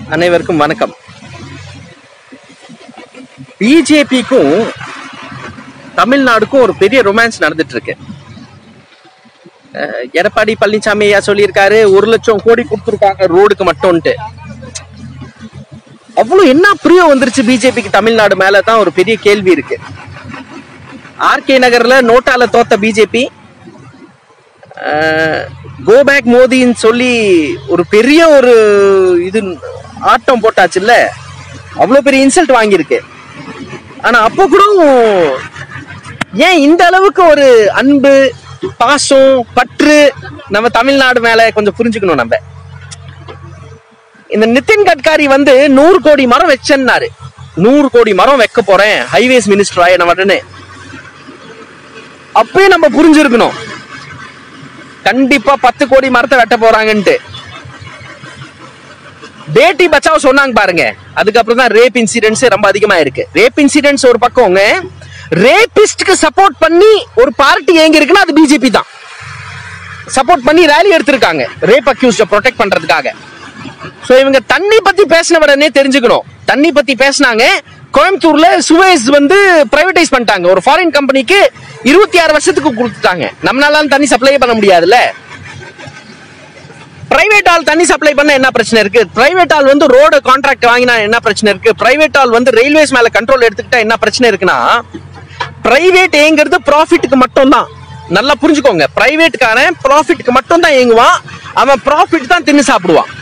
அனைவருக்கும் வணக்கம். பிஜேபிக்கும் தமிழ்நாடுக்கும் ஒரு பெரிய ரொமான்ஸ் நடந்துட்டு இருக்கு. எடப்பாடி பழனிசாமி ஐயா சொல்லியிருக்காரு 1 லட்சம் கோடி கொடுத்துருக்காங்க ரோடுக்கு மட்டும்ட்டு. அவ்வளவு என்ன பிரியம் வந்துருச்சு பிஜேபிக்கு தமிழ்நாடு மேலதான் ஒரு பெரிய கேள்வி இருக்கு. ஆர்கே நகர்ல நோட்டால தோத்த பிஜேபி கோ பேக் மோதின்னு சொல்லி ஒரு பெரிய ஒரு இது ஆட்டம் போட்டாச்சுல்ல, அவ்வளவு பெரிய இன்சல்ட் வாங்கியிருக்கு. ஆனா அப்போ கூட ஏன் இந்த அளவுக்கு ஒரு அன்பு பாசம் பற்று நம்ம தமிழ்நாடு மேல கொஞ்சம் புரிஞ்சுக்கணும். நம்ம இந்த நிதின் கட்காரி 100 கோடி மரம் வச்சேன்னாரு. 100 கோடி மரம் வைக்க போறேன் ஹைவேஸ் மினிஸ்டர் ஆயிடுன்னு. அப்பயே நம்ம புரிஞ்சிருக்கணும் கண்டிப்பா 10 கோடி மரத்தை வெட்ட போறாங்கன்ட்டு. பேட்டி பச்சாவ் சொன்னாங்க பாருங்க. அதுக்கப்புறம் தான் ரேப் இன்சிடென்ட்ஸ் ரொம்ப அதிகமா இருக்கு. ரேப் இன்சிடென்ட்ஸ் ஒரு பக்கம்ங்க, ரேபிஸ்ட்க்கு சப்போர்ட் பண்ணி ஒரு பார்ட்டி எங்க இருக்குன்னா அது பிஜேபி தான். சப்போர்ட் பண்ணி ரேலி எடுத்திருக்காங்க ரேப் அக்யூஸ்ட ப்ரொடெக்ட் பண்றதுக்காக. சோ இவங்க தண்ணி பத்தி பேசின உடனே தெரிஞ்சுக்கணும். தண்ணி பத்தி பேசினாங்க. கோயம்புத்தூர்ல சுவேஸ் பிரைவேடைஸ் பண்ணிட்டாங்க. ஒரு ஃபாரின் கம்பெனிக்கு 26 வருஷத்துக்கு கொடுத்துட்டாங்க. நம்மளால தண்ணி சப்ளை பண்ண முடியாதுல்ல. பிரைவேட் ஆள் தண்ணி சப்ளை பண்ண என்ன பிரச்சனை இருக்கு? பிரைவேட் ஆள் ரோடு கான்ட்ராக்ட் வாங்கினா என்ன பிரச்சனை இருக்கு? பிரைவேட் ஆள் ரயில்வேஸ் மேல கண்ட்ரோல் எடுத்துக்கிட்டா என்ன பிரச்சனை இருக்குன்னா, பிரைவேட் ஏங்கிறது ப்ராஃபிட்டுக்கு மட்டும் தான். நல்லா புரிஞ்சுக்கோங்க. பிரைவேட்காரன் ப்ராஃபிட்டுக்கு மட்டும் தான் ஏங்குவான். அவன் ப்ராஃபிட் தான் தின்னு சாப்பிடுவான்.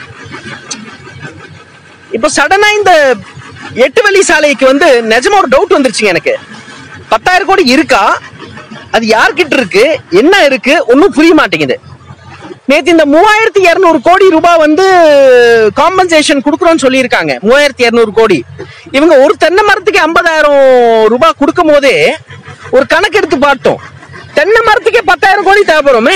இப்போ சடனா இந்த 8 வழி சாலைக்கு நிஜமா ஒரு டவுட் வந்துருச்சுங்க எனக்கு. 10,000 கோடி இருக்கா? அது யார்கிட்ட இருக்கு? என்ன இருக்கு? ஒன்னும் புரிய மாட்டேங்குது. நேத்து இந்த 3200 கோடி ரூபாய் காம்பன்சேஷன் கொடுக்கறோம்னு சொல்லியிருக்காங்க. 3200 கோடி. இவங்க ஒரு தென்னை மரத்துக்கு 50,000 ரூபாய் கொடுக்கும் போதே ஒரு கணக்கு எடுத்து பார்த்தோம். தென்னை மரத்துக்கே 10,000 கோடி தேவைப்படுமே.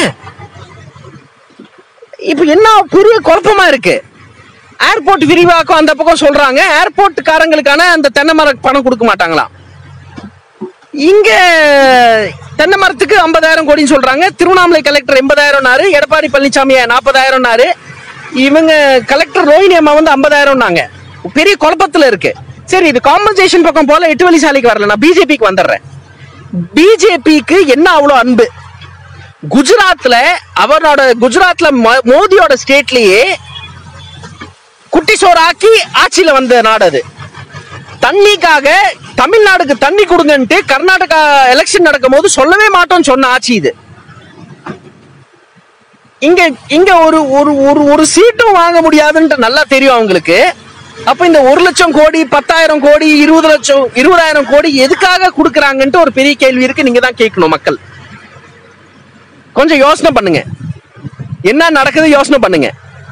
இப்ப என்ன பெரிய குழப்பமா இருக்கு. ஏர்போர்ட் விரிவாக்கம் அந்த பக்கம் சொல்றாங்க. ஏர்போர்ட்காரங்களுக்கான அந்த தென்னை மர பணம் கொடுக்க மாட்டாங்களா? இங்க தென்னை மரத்துக்கு 50,000 கோடின்னு சொல்றாங்க. திருவண்ணாமலை கலெக்டர் 80,000, எடப்பாடி பழனிசாமி 40,000, இவங்க கலெக்டர் ரோஹிணி அம்மா 50,000. பெரிய குழப்பத்துல இருக்கு. சரி, இது காம்பன்சேஷன் பக்கம் போல 8 வழி சாலைக்கு வரல. நான் பிஜேபிக்கு வந்துடுறேன். பிஜேபிக்கு என்ன அவ்வளவு அன்பு? குஜராத்ல மோடியோட ஸ்டேட்லயே குட்டி சோறாக்கி ஆட்சியில வந்த நாடு அது. தண்ணிக்காக தமிழ்நாடுக்கு தண்ணி கொடுங்கன்ட்டு கர்நாடகா எலெக்ஷன் நடக்கும் போது சொல்லவே மாட்டோம்னு சொன்ன ஆட்சி இது. இங்க ஒரு சீட்டும் வாங்க முடியாதுன்னு நல்லா தெரியும் அவங்களுக்கு. அப்ப இந்த 1 லட்சம் கோடி 10,000 கோடி 20,000 கோடி எதுக்காக கொடுக்கறாங்கன்ட்டு ஒரு பெரிய கேள்வி இருக்கு. நீங்க தான் கேட்கணும். மக்கள் கொஞ்சம் யோசனை பண்ணுங்க. என்ன நடக்குது யோசனை பண்ணுங்க.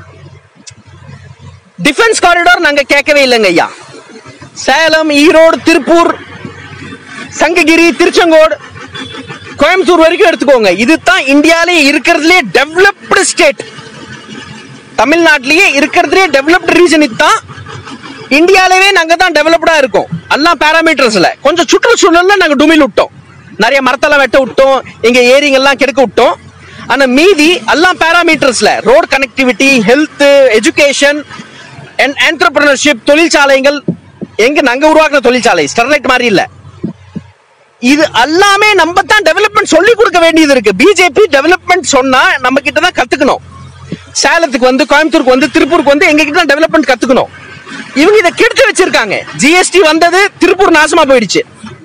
டிஃபென்ஸ் காரிடார் நாங்க கேட்கவே இல்லைங்க ஐயா. சேலம், ஈரோடு, திருப்பூர், சங்ககிரி, திருச்செங்கோடு, கோயம்புத்தூர் வரைக்கும் எடுத்துக்கோங்க. இதுதான் இந்தியாவிலே இருக்கிறதுலே டெவலப்டு ஸ்டேட். தமிழ்நாட்டிலேயே இருக்கிறதுலே டெவலப்டு ரீஜன் இதுதான். இந்தியாவிலே நாங்க தான் டெவலப்டா இருக்கோம். எல்லாம் பேராமீட்டர்ஸ்ல. கொஞ்சம் சுற்றுச்சூழல்ல நாங்க டுமில் விட்டோம். நிறைய மரத்தெல்லாம் வெட்ட விட்டோம். எங்க ஏரிங்கெல்லாம் கெடுக்க விட்டோம். ஆனா மீதி எல்லாம் பேராமீட்டர்ஸ்ல road connectivity, health, education, entrepreneurship, தொழிற்சாலைகள் எங்க நாங்க உருவாக்குற தொழிற்சாலை ஸ்டெர்லைட் மாதிரி இல்ல. இது எல்லாமே நம்ம தான் டெவலப்மெண்ட் சொல்லி கொடுக்க வேண்டியது இருக்கு. பிஜேபி டெவலப்மெண்ட் சொன்னா நம்ம கிட்ட தான் கத்துக்கணும். சேலத்துக்கு கோயம்புத்தூருக்கு திருப்பூருக்கு எங்க கிட்ட தான் டெவலப்மெண்ட் கத்துக்கணும். இவங்க இதை கெடுத்து வச்சிருக்காங்க. ஜிஎஸ்டி வந்தது, திருப்பூர் நாசமா போயிடுச்சு.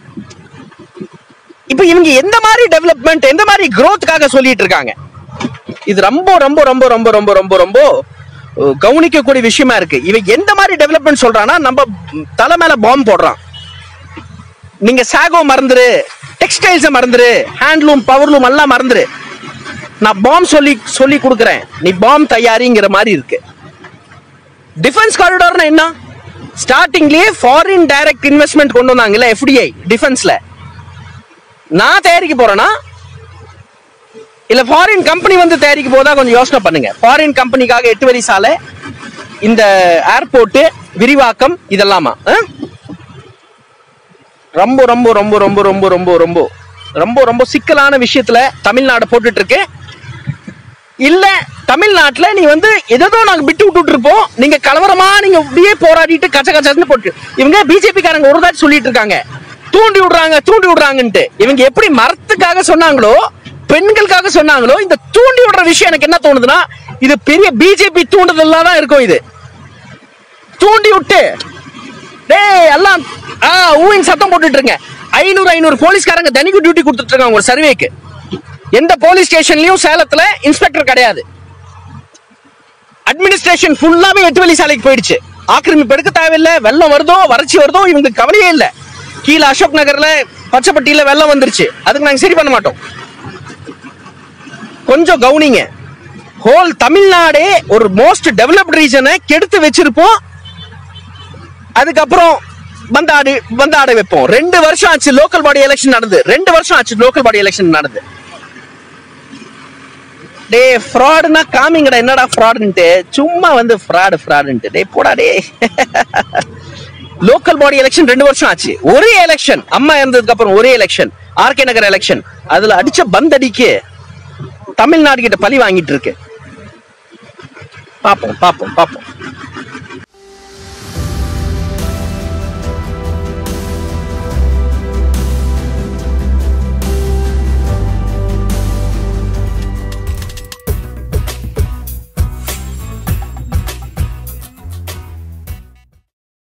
இப்ப இவங்க எந்த மாதிரி டெவலப்மெண்ட், எந்த மாதிரி growthக்காக சொல்லிட்டு இருக்காங்க? இது ரொம்ப ரொம்ப ரொம்ப ரொம்ப ரொம்ப ரொம்ப ரொம்ப கவனிக்கக்கூடிய விஷயமா இருக்கு. இவன் எந்த மாதிரி டெவலப்மெண்ட் சொல்றான்னா, நம்ம தலை மேல பாம்பு போடுறான். நீங்க சாகோ மறந்துரு, டெக்ஸ்டைல்ஸ் மறந்துரு, ஹேண்ட்லூம், பவர்லூம் எல்லாம் மறந்துரு, நான் பாம்பு சொல்லி கொடுக்குறேன், நீ பாம்பு தயாரிங்கிற மாதிரி இருக்கு. டிஃபென்ஸ் காரிடார்னா என்ன? ஸ்டார்டிங்லயே ஃபாரின் டைரக்ட் இன்வெஸ்ட்மெண்ட் கொண்டு வந்தாங்கல்ல, எஃப்டிஐ டிஃபென்ஸ்ல. நான் தயாரிக்க போறேன்னா இல்ல ஃபாரின் கம்பெனி தயாரிக்க போதா? கொஞ்சம் யோசனை பண்ணுங்க. ஃபாரின் கம்பெனிக்காக 8 வழி சாலை, இந்த ஏர்போர்ட் விரிவாக்கம், இதெல்லாமா ரொம்ப ரொம்ப ரொம்ப ரொம்ப ரொம்ப ரொம்ப ரொம்ப ரொம்ப ரொம்ப சிக்கலான விஷயத்துல தமிழ்நாடு போட்டுட்டு இருக்கு. இல்ல தமிழ்நாட்டுல நீ வந்து ஏதோ நாங்க விட்டு விட்டுட்டு இருப்போம், நீங்க கலவரமா நீங்க அப்படியே போராடிட்டு கச்ச கச்சன்னு போட்டு இவங்க பிஜேபி காரங்க ஒரு தாட்டி சொல்லிட்டு இருக்காங்க, தூண்டி விடுறாங்கன்ட்டு. இவங்க எப்படி மரத்துக்காக சொன்னாங்களோ பெண்களுக்காக சொன்னாங்களோ, இந்த தூண்டி விடுற விஷயம் எனக்கு என்ன தோணுதுன்னா இது பெரிய பிஜேபி தூண்டுதல்லாம் தான் இருக்கும். இது தூண்டி விட்டு டேய் எல்லாம் ஊயின் சத்தம் போட்டுட்டு இருங்க. 500 போலீஸ்காரங்க தனிக்கு டியூட்டி கொடுத்துட்டு இருக்காங்க ஒரு சர்வேக்கு. எந்த போலீஸ் ஸ்டேஷன்லயும் சேலத்துல இன்ஸ்பெக்டர் கிடையாது. அட்மினிஸ்ட்ரேஷன் ஃபுல்லாவே 8 வழி சாலைக்கு போயிடுச்சு. ஆக்கிரமிப்பு எடுக்க தேவையில்லை. வெள்ளம் வருதோ வறட்சி வருதோ இவங்க கவலையே இல்லை. கீழே அசோக் நகர்ல பச்சைப்பட்டியில வெள்ளம் வந்துருச்சு, அதுக்கு நாங்க சரி பண்ண மாட்டோம். கொஞ்சம் கவுனிங்க. ஹோல் தமிழ்நாடே ஒரு மோஸ்ட் டெவலப்ட் ரீஜனை கெடுத்து வச்சிருப்போம். அதுக்கப்புறம் வந்தாட வைப்போம். 2 வருஷம் ஆச்சு லோக்கல் பாடி எலெக்ஷன் நடந்து. 2 வருஷம் ஆச்சு லோக்கல் பாடி எலெக்ஷன் நடந்து. டே ஃப்ராடுனா காமிங்கடா, என்னடா ஃப்ராடுன்ட்டு சும்மா வந்து ஃப்ராடுன்ட்டு டே போடா டே. லோக்கல் பாடி எலெக்ஷன் 2 வருஷம் ஆச்சு. ஒரே எலெக்ஷன், அம்மா இருந்ததுக்கு அப்புறம் ஒரே எலெக்ஷன், ஆர்கே நகர் எலெக்ஷன். அதுல அடிச்ச பந்தடிக்கு தமிழ்நாடு கிட்ட பழி வாங்கிட்டு இருக்கு. பாப்போம்.